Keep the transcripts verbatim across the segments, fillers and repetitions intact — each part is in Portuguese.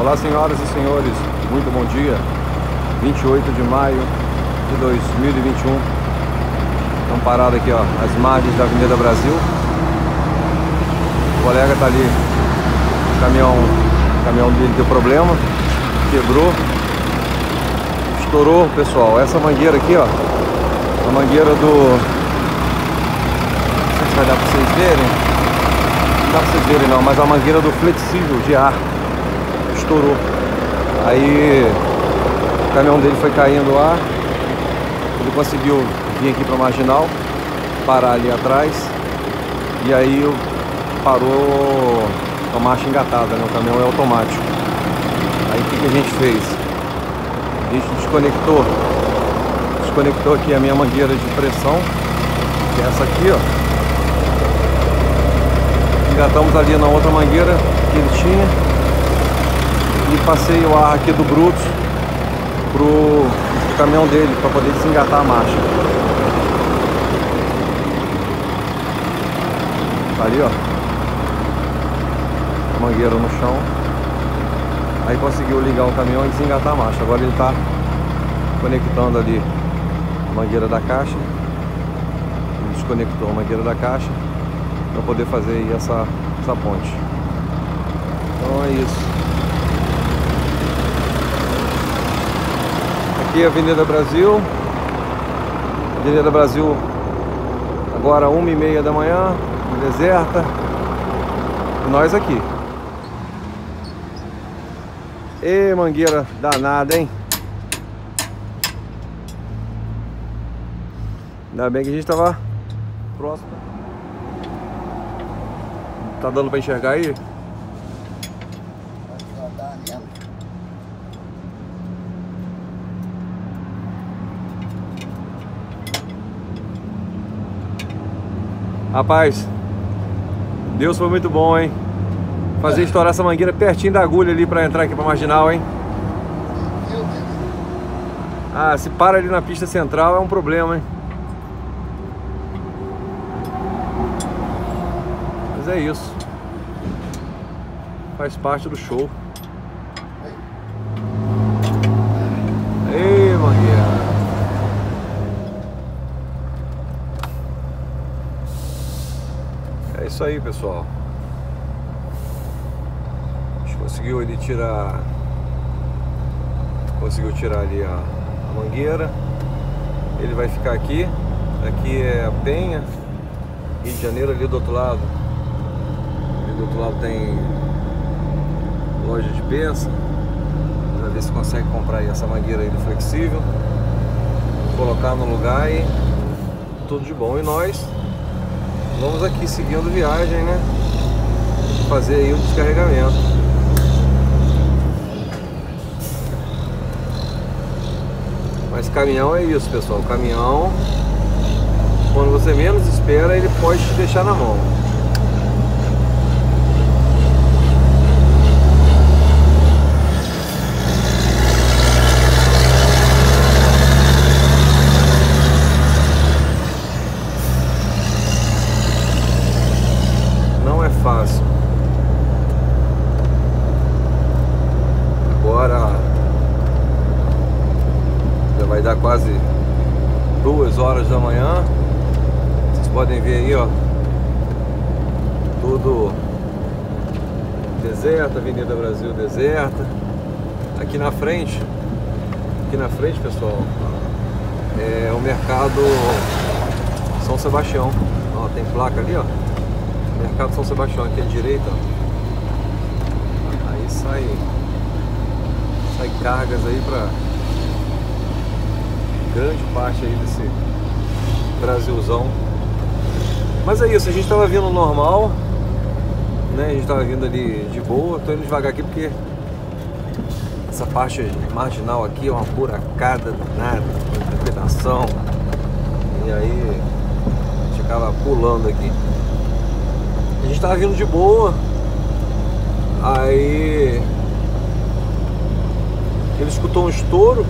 Olá, senhoras e senhores, muito bom dia. vinte e oito de maio de dois mil e vinte e um. Estamos parados aqui, ó, às margens da Avenida Brasil. O colega tá ali, o caminhão, o caminhão dele deu problema, quebrou, estourou, pessoal. Essa mangueira aqui, ó, a mangueira do... Não sei se vai dar pra vocês verem. Não dá pra vocês verem não, mas a mangueira do flexível de ar estourou. Aí o caminhão dele foi caindo lá. Ele conseguiu vir aqui para a marginal, parar ali atrás, e aí parou com a marcha engatada, né? O caminhão é automático. Aí o que, que a gente fez? A gente desconectou desconectou aqui a minha mangueira de pressão, que é essa aqui, ó. Engatamos ali na outra mangueira que ele tinha e passei o ar aqui do Brutus pro, pro caminhão dele para poder desengatar a marcha. Tá ali, ó, a mangueira no chão. Aí conseguiu ligar o caminhão e desengatar a marcha. Agora ele tá conectando ali a mangueira da caixa. Ele desconectou a mangueira da caixa para poder fazer aí essa, essa ponte. Então é isso. Aqui é a Avenida Brasil. Avenida Brasil agora uma e meia da manhã, deserta. E nós aqui. Ê, mangueira danada, hein? Ainda bem que a gente tava próximo. Tá dando pra enxergar aí? Rapaz, Deus foi muito bom, hein? Fazer estourar essa mangueira pertinho da agulha ali pra entrar aqui pra marginal, hein? Ah, se para ali na pista central é um problema, hein? Mas é isso. Faz parte do show. Ei, mangueira. É isso aí, pessoal. A gente conseguiu ele tirar. Conseguiu tirar ali a, a mangueira. Ele vai ficar aqui. Aqui é a Penha, Rio de Janeiro. Ali do outro lado, ali do outro lado tem loja de peça. Vai ver se consegue comprar aí essa mangueira aí do flexível, colocar no lugar e tudo de bom. E nós vamos aqui seguindo viagem, né? Fazer aí o descarregamento. Mas caminhão é isso, pessoal. O caminhão, quando você menos espera, ele pode te deixar na mão. Fácil. Agora já vai dar quase duas horas da manhã. Vocês podem ver aí, ó, tudo deserto, Avenida Brasil deserta. Aqui na frente, aqui na frente, pessoal, é o mercado São Sebastião. Ó, tem placa ali, ó. Mercado São Sebastião, aqui à direita, ó. Aí sai sai cargas aí para grande parte aí desse Brasilzão. Mas é isso, a gente tava vindo normal, né? A gente tava vindo ali de boa. Tô indo devagar aqui porque essa parte marginal aqui é uma buracada danada, uma inclinação, e aí a gente acaba pulando aqui. A gente tava vindo de boa, aí ele escutou um estouro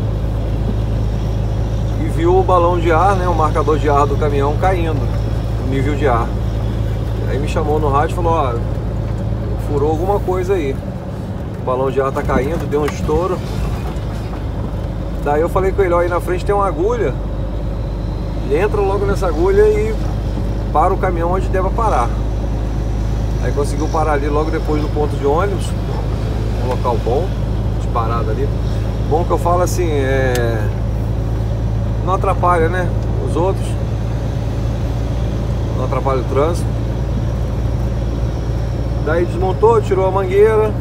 e viu o balão de ar, né, o marcador de ar do caminhão caindo, o nível de ar. Aí me chamou no rádio e falou, ó, furou alguma coisa aí. O balão de ar tá caindo, deu um estouro. Daí eu falei com ele, ó, aí na frente tem uma agulha. Entra logo nessa agulha e para o caminhão onde deva parar. Aí conseguiu parar ali logo depois do ponto de ônibus. Um local bom de parada ali. Bom que eu falo assim, é... não atrapalha, né, os outros. Não atrapalha o trânsito. Daí desmontou, tirou a mangueira.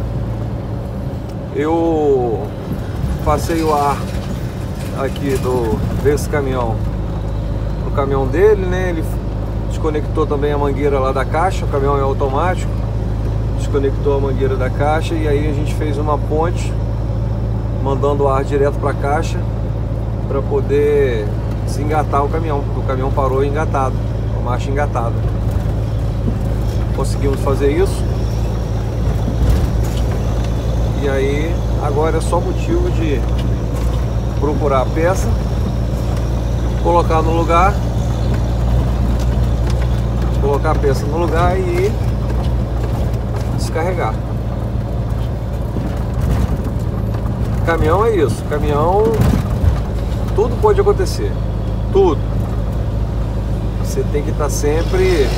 Eu passei o ar aqui do, desse caminhão no caminhão dele, né? Ele desconectou também a mangueira lá da caixa. O caminhão é automático. Desconectou a mangueira da caixa e aí a gente fez uma ponte mandando o ar direto para a caixa para poder desengatar o caminhão, porque o caminhão parou engatado, com a marcha engatada. Conseguimos fazer isso. E aí agora é só motivo de procurar a peça, colocar no lugar, colocar a peça no lugar e descarregar. Caminhão é isso, caminhão, tudo pode acontecer, tudo. Você tem que estar sempre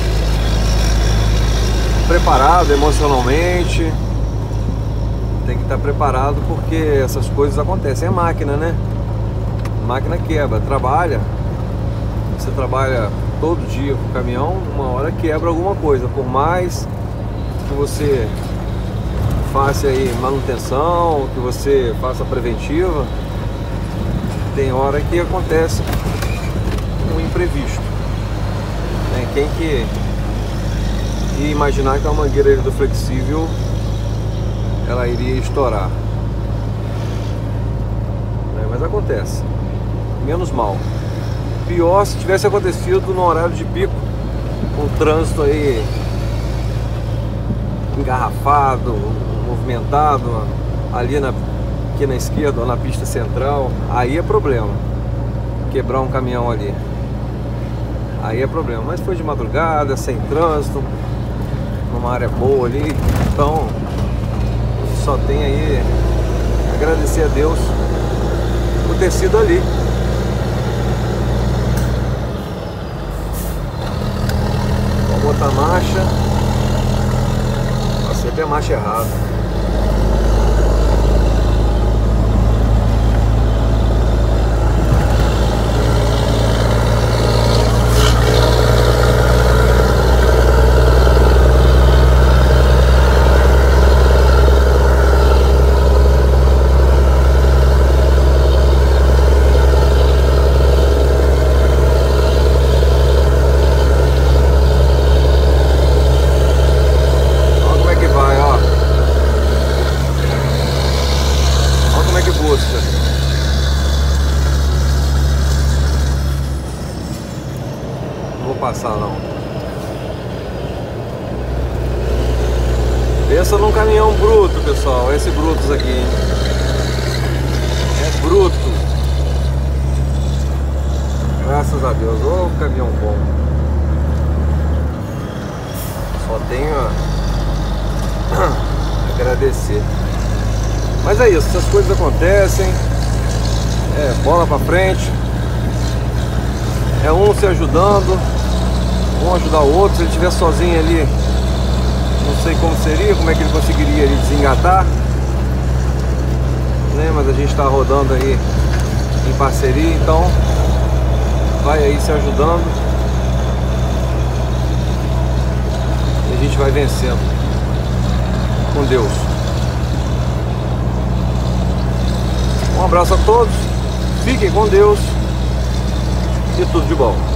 preparado emocionalmente, tem que estar preparado porque essas coisas acontecem. É máquina, né? Máquina quebra, trabalha. Você trabalha todo dia com o caminhão, uma hora quebra alguma coisa. Por mais que você faça aí manutenção, que você faça preventiva, tem hora que acontece um imprevisto, né? Quem que ia imaginar que a mangueira do flexível ela iria estourar, né? Mas acontece, menos mal. Pior se tivesse acontecido no horário de pico, com o trânsito aí engarrafado, movimentado, ali na, aqui na esquerda ou na pista central. Aí é problema, quebrar um caminhão ali, aí é problema. Mas foi de madrugada, sem trânsito, numa área boa ali, então só tem aí agradecer a Deus por ter sido ali. Vou botar a marcha. Sempre a marcha errada. Não vou passar não. Pensa num caminhão bruto, pessoal. Esse Brutus aqui, hein? É bruto. Graças a Deus. Ô, caminhão bom. Só tenho a agradecer. Mas é isso, essas coisas acontecem. É, bola pra frente. É um se ajudando, um ajudar o outro. Se ele estiver sozinho ali, não sei como seria, como é que ele conseguiria ele desengatar, né? Mas a gente está rodando aí em parceria, então vai aí se ajudando e a gente vai vencendo com Deus. Um abraço a todos, fiquem com Deus e tudo de bom.